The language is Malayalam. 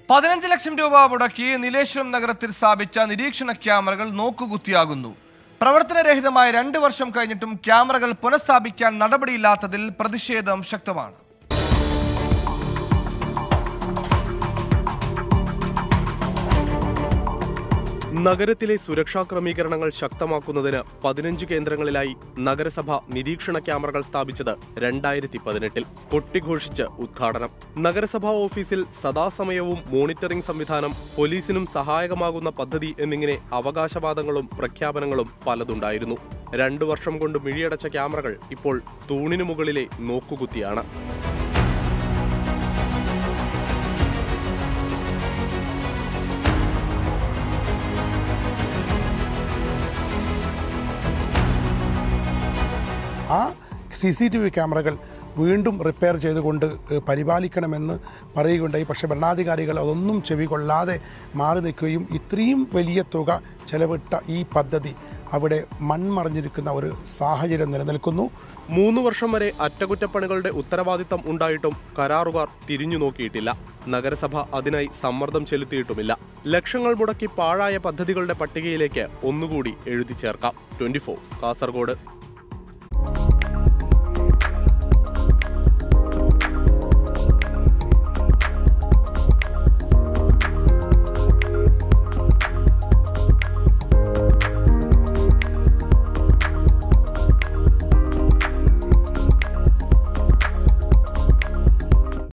15 ലക്ഷം രൂപ മുടക്കി നീലേശ്വരം നഗരത്തിൽ സ്ഥാപിച്ച നിരീക്ഷണ ക്യാമറകൾ നോക്കുകുത്തിയാകുന്നു. പ്രവർത്തനരഹിതമായ 2 വർഷം കഴിഞ്ഞിട്ടും ക്യാമറകൾ പുനഃസ്ഥാപിക്കാൻ നടപടിയില്ലാത്തതിൽ പ്രതിഷേധം ശക്തമാണ്. നഗരത്തിലെ സുരക്ഷാ ക്രമീകരണങ്ങൾ ശക്തമാക്കുന്നതിന് 15 കേന്ദ്രങ്ങളിലായി നഗരസഭ നിരീക്ഷണ ക്യാമറകൾ സ്ഥാപിച്ചത് 2018-ൽ കൊട്ടിഘോഷിച്ച് ഉദ്ഘാടനം. നഗരസഭാ ഓഫീസിൽ സദാസമയവും മോണിറ്ററിംഗ് സംവിധാനം, പോലീസിനും സഹായകമാകുന്ന പദ്ധതി എന്നിങ്ങനെ അവകാശവാദങ്ങളും പ്രഖ്യാപനങ്ങളും പലതുണ്ടായിരുന്നു. 2 വർഷം കൊണ്ട് മിഴിയടച്ച ക്യാമറകൾ ഇപ്പോൾ തൂണിനു മുകളിലെ നോക്കുകുത്തിയാണ്. ആ CCTV ക്യാമറകൾ വീണ്ടും റിപ്പയർ ചെയ്തുകൊണ്ട് പരിപാലിക്കണമെന്ന് പറയുകയുണ്ടായി. പക്ഷേ ഭരണാധികാരികൾ അതൊന്നും ചെവികൊള്ളാതെ മാറി നിൽക്കുകയും ഇത്രയും വലിയ തുക ചെലവിട്ട ഈ പദ്ധതി അവിടെ മൺമറിഞ്ഞിരിക്കുന്ന ഒരു സാഹചര്യം നിലനിൽക്കുന്നു. 3 വർഷം വരെ അറ്റകുറ്റപ്പണികളുടെ ഉത്തരവാദിത്തം ഉണ്ടായിട്ടും കരാറുകാർ തിരിഞ്ഞു നോക്കിയിട്ടില്ല. നഗരസഭ അതിനായി സമ്മർദ്ദം ചെലുത്തിയിട്ടുമില്ല. ലക്ഷങ്ങൾ മുടക്കി പാഴായ പദ്ധതികളുടെ പട്ടികയിലേക്ക് ഒന്നുകൂടി എഴുതി ചേർക്കാം. 24 കാസർഗോഡ്.